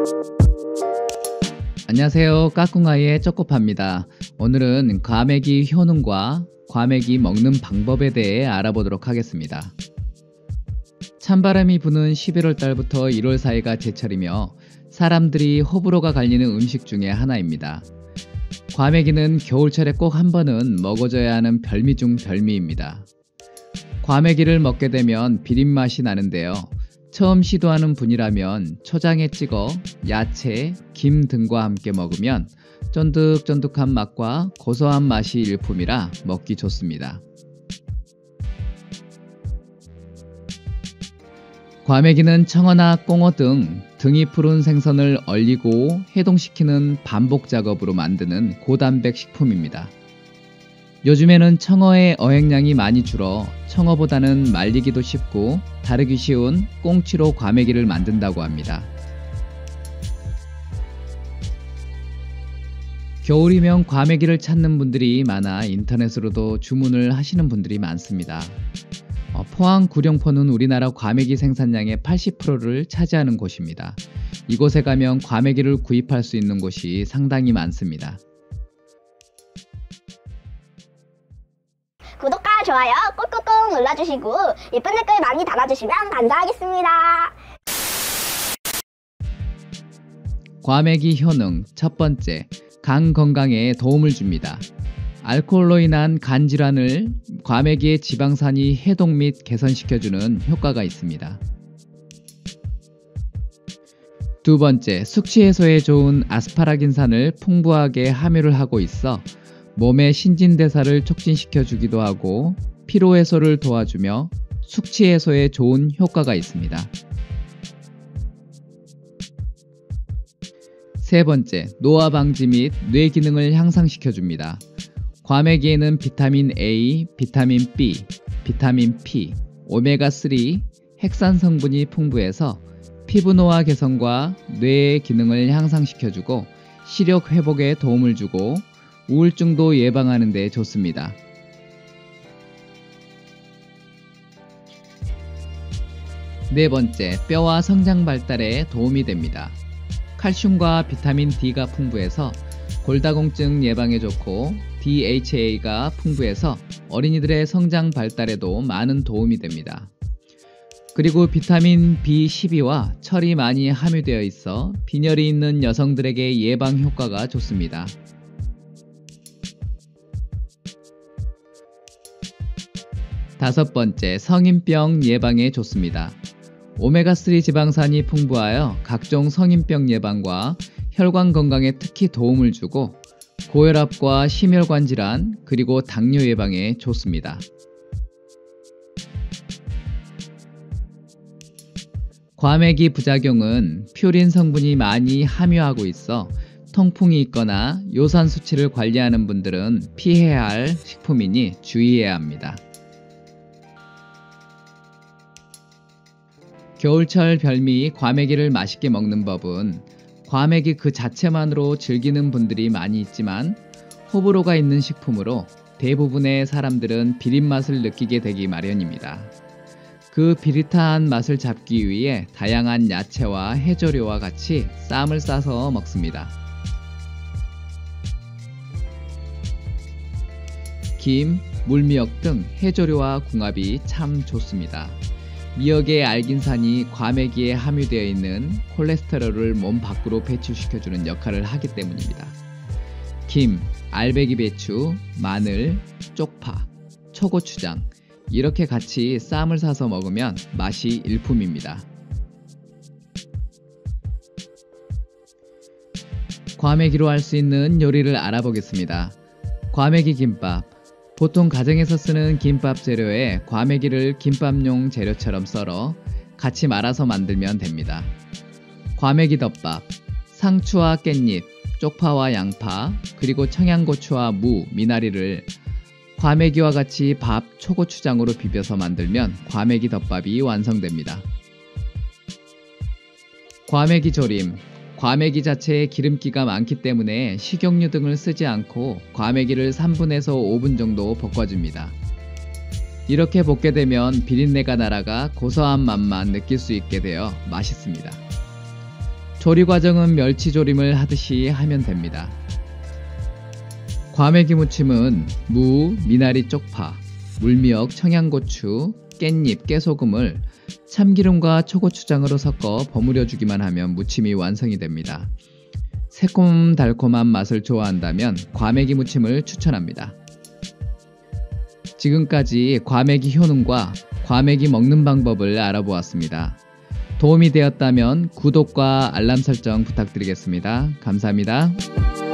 안녕하세요. 까꿍아이의 쪼꼬파입니다. 오늘은 과메기 효능과 과메기 먹는 방법에 대해 알아보도록 하겠습니다. 찬바람이 부는 11월 달부터 1월 사이가 제철이며 사람들이 호불호가 갈리는 음식 중에 하나입니다. 과메기는 겨울철에 꼭 한 번은 먹어줘야 하는 별미 중 별미입니다. 과메기를 먹게 되면 비린맛이 나는데요. 처음 시도하는 분이라면 초장에 찍어 야채, 김 등과 함께 먹으면 쫀득쫀득한 맛과 고소한 맛이 일품이라 먹기 좋습니다. 과메기는 청어나 꽁어 등 등이 푸른 생선을 얼리고 해동시키는 반복 작업으로 만드는 고단백 식품입니다. 요즘에는 청어의 어획량이 많이 줄어 청어보다는 말리기도 쉽고 다루기 쉬운 꽁치로 과메기를 만든다고 합니다. 겨울이면 과메기를 찾는 분들이 많아 인터넷으로도 주문을 하시는 분들이 많습니다. 포항 구룡포는 우리나라 과메기 생산량의 80%를 차지하는 곳입니다. 이곳에 가면 과메기를 구입할 수 있는 곳이 상당히 많습니다. 구독과 좋아요 꾹꾹꾹 눌러주시고 예쁜 댓글 많이 달아주시면 감사하겠습니다. 과메기 효능 첫 번째, 간 건강에 도움을 줍니다. 알코올로 인한 간 질환을 과메기의 지방산이 해독 및 개선시켜주는 효과가 있습니다. 두 번째, 숙취 해소에 좋은 아스파라긴산을 풍부하게 함유를 하고 있어 몸의 신진대사를 촉진시켜 주기도 하고 피로 해소를 도와주며 숙취 해소에 좋은 효과가 있습니다. 세 번째, 노화 방지 및 뇌 기능을 향상시켜 줍니다. 과메기에는 비타민 A, 비타민 B, 비타민 P, 오메가3, 핵산 성분이 풍부해서 피부 노화 개선과 뇌의 기능을 향상시켜주고 시력 회복에 도움을 주고 우울증도 예방하는 데 좋습니다. 네 번째, 뼈와 성장 발달에 도움이 됩니다. 칼슘과 비타민 D가 풍부해서 골다공증 예방에 좋고 DHA가 풍부해서 어린이들의 성장 발달에도 많은 도움이 됩니다. 그리고 비타민 B12와 철이 많이 함유되어 있어 빈혈이 있는 여성들에게 예방 효과가 좋습니다. 다섯 번째, 성인병 예방에 좋습니다. 오메가3 지방산이 풍부하여 각종 성인병 예방과 혈관 건강에 특히 도움을 주고 고혈압과 심혈관 질환 그리고 당뇨 예방에 좋습니다. 과메기 부작용은 퓨린 성분이 많이 함유하고 있어 통풍이 있거나 요산 수치를 관리하는 분들은 피해야 할 식품이니 주의해야 합니다. 겨울철 별미 과메기를 맛있게 먹는 법은 과메기 그 자체만으로 즐기는 분들이 많이 있지만 호불호가 있는 식품으로 대부분의 사람들은 비린맛을 느끼게 되기 마련입니다. 그 비릿한 맛을 잡기 위해 다양한 야채와 해조류와 같이 쌈을 싸서 먹습니다. 김, 물미역 등 해조류와 궁합이 참 좋습니다. 미역의 알긴산이 과메기에 함유되어 있는 콜레스테롤을 몸 밖으로 배출시켜주는 역할을 하기 때문입니다. 김, 알배기 배추, 마늘, 쪽파, 초고추장 이렇게 같이 쌈을 싸서 먹으면 맛이 일품입니다. 과메기로 할 수 있는 요리를 알아보겠습니다. 과메기 김밥. 보통 가정에서 쓰는 김밥 재료에 과메기를 김밥용 재료처럼 썰어 같이 말아서 만들면 됩니다. 과메기 덮밥, 상추와 깻잎, 쪽파와 양파, 그리고 청양고추와 무, 미나리를 과메기와 같이 밥, 초고추장으로 비벼서 만들면 과메기 덮밥이 완성됩니다. 과메기 조림. 과메기 자체에 기름기가 많기 때문에 식용유 등을 쓰지 않고 과메기를 3분에서 5분 정도 볶아줍니다. 이렇게 볶게 되면 비린내가 날아가 고소한 맛만 느낄 수 있게 되어 맛있습니다. 조리 과정은 멸치조림을 하듯이 하면 됩니다. 과메기 무침은 무, 미나리 쪽파, 물미역, 청양고추, 깻잎, 깨소금을 참기름과 초고추장으로 섞어 버무려 주기만 하면 무침이 완성이 됩니다. 새콤달콤한 맛을 좋아한다면 과메기 무침을 추천합니다. 지금까지 과메기 효능과 과메기 먹는 방법을 알아보았습니다. 도움이 되었다면 구독과 알람 설정 부탁드리겠습니다. 감사합니다.